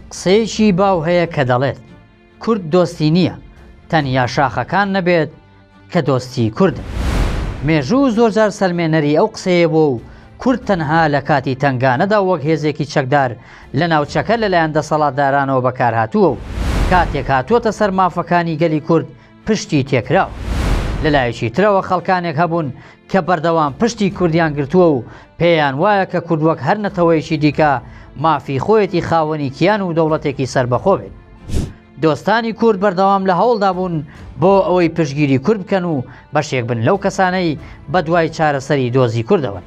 قسەیەکی باو هەیە کە دەڵێت کورد دۆستی نییە، تەنیا شاخەکان نەبێت کە دۆستی کوردن. مێژوو زۆرجار سەلمێنەری ئەو قسەیە بوو و کورد تەنها لە کاتی تنگانەدا وەک هێزێکی چەکدار لە ناوچەکە لەلایەن دەسەڵاتدارانەوە بەکارهاتووە و کاتێک هاتووەتە سەر مافەکانی گەلی کورد پشتی تێکراوە. لەلایەکی ترەوە خەڵکانێک هەبوون کە بەردەوام پشتی کوردیان گرتووە و پێیان وایە کە کورد وەک هەر نەتەوەیەکی دیکە مافی خۆیەتی خاوەنی کیان و دەوڵەتێکی سربەخۆ بێت. دۆستانی کورد بەردەوام لە هەوڵدا بوون بۆ ئەوەی پشگیری کورد بکەن و بەشێک بن لەو کەسانەی بە دوای چارەسەری دۆزی کوردەوەن.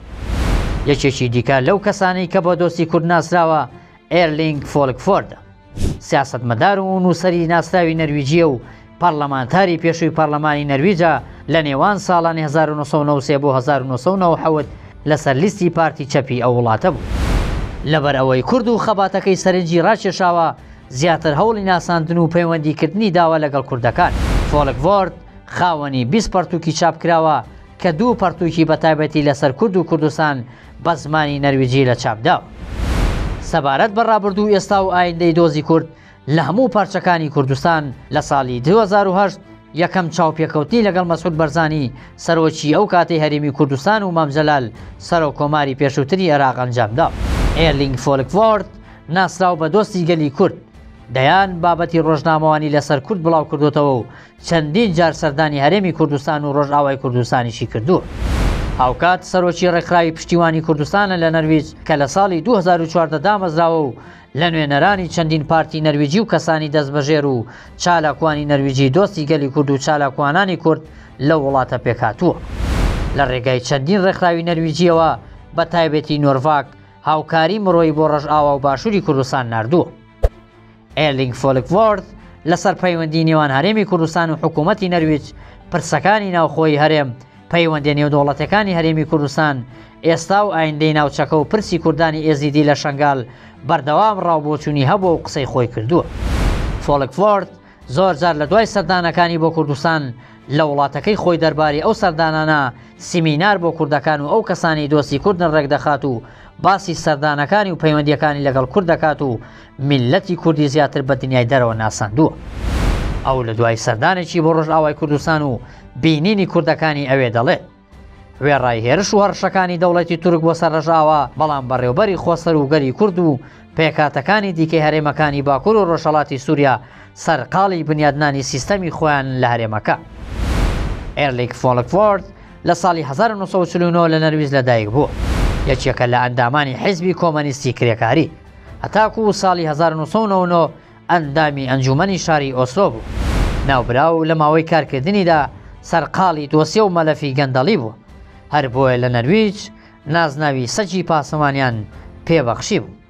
یەکێکی دیکە لەو کەسانەی کە بۆ دۆستی کورد ناسراوە ئێرلینگ فۆلکفۆردە، سیاسەتمەدار و نووسەری ناسراوی نەرویجیە و پەرلەمانتاری پێشووی پەرلەمانی نەرویجە لە نێوان ساڵانی 1993 بۆ 1997 لەسەر لیستی پارتی چەپی ئەو وڵاتە بوو. لەبەر ئەوەی کورد و خەباتەکەی سەرنجی ڕاکێشاوە زیاتر هەوڵی ناساندن و پەیوەندیکردنی داوە لەگەڵ کوردەکان. فۆلکفۆرد خاوەنی 20 پەرتووکی چاپکراوە کە 2 پەرتووکی بەتایبەتی لەسەر کورد و کوردستان بە زمانی نەرویجی لە چاپداوە. سەبارەت بە ڕابردوو ئێستا و ئایندەی دۆزی کورد لە هەموو پارچەکانی کوردستان لە ساڵی 2008 یەکەم چاوپێکەوتنی لەگەڵ مەسعود بەرزانی سەرۆکی ئەو کاتەی هەرێمی کوردستان و مامجەلال سەرۆکۆماری پێشووتری عێراق ئەنجامدا. ئێرلینگ فۆلکفۆرد ناسراو بە دۆستی گەلی کورد، دەیان بابەتی ڕۆژنامەوانی لەسەر کورد بڵاو کردوتەوە و چەندین جار سەردانی هەرێمی کوردستان و ڕۆژئاوای کوردستانیشی کردووە. هاوکات سەرۆکی ڕێکخراوی پشتیوانی کوردستانە لە نەرویج کە لە ساڵی 2014 دامەزراوە و لە نوێنەرانی چەندین پارتی نەرویجی و کەسانی دەستبەژێر و چالاکوانی نەرویجی دۆستی گەلی کورد و چالاکوانانی کورد لە وڵاتە پێکهاتووە. لە ڕێگای چەندین ڕێکخراوی نەرویجیەوە بە تایبەتی نۆرڤاک هاوکاری مرۆی بۆ ڕۆژئاوا و باشووری کوردستان ناردووە. ئێرلینگ فۆلکفۆرد لەسەر پەیوەندی نێوان هەرێمی کوردستان و حکوومەتی نەرویج، پرسەکانی ناوخۆی هەرێم، پەیوەندی نێودەوڵەتەکانی هەرێمی کوردستان، ئێستا و ئایندەی ناوچەکە و پرسی کوردانی ئێزیدی لە شەنگال بەردەوام ڕاوبۆچوونی هەبووە و قسەی خۆی کردووە. فۆلکفۆرد زۆرجار لە دوای سەردانەکانی بۆ کوردستان لە وڵاتەکەی خۆی دەرباری ئەو سەردانانە سیمینار بۆ کوردەکان و ئەو کەسانی دۆستی کوردن ڕێکدەخات و باسی سەردانەکانی و پەیوەندیەکانی لەگەڵ کورد دەکات و میلەتی کوردی زیاتر بە دنیای دەرەوە ناساندووە. ئەو لە دوای سەردانێکی بۆ ڕۆژئاوای کوردستان و بینینی کوردەکانی ئەوێ دەڵێت وێڕای هێرش و هەرشەکانی دەوڵەتی تورک بۆ سەر ڕژاوە، بەڵام بەڕێوەبەری خۆسەر و گەری کورد و پێکاتەکانی دیکەی هەرێمەکانی باکوور و ڕۆژهەڵاتی سووریا سەرقاڵی بنیادنانی سیستەمی خۆیان لە هەرێمەکە. ئێرلینگ فۆلکفۆرد لە ساڵی 1949 لە نەرویج لەدایک بووە، یەکێکە لە ئەندامانی حیزبی کۆمەنیستی کرێکاری، هەتاکو ساڵی 1999 ئەندامی ئەنجومەنی شاری ئۆسلۆ بوو. ناوبراو لە ماوەی کارکردنیدا سەرقاڵی دۆسیە و مەلەفی گەندەڵی بوو، هەر بۆیە لە نەرویج نازناوی سەجی پاسەمانیان پێبەخشی بوو.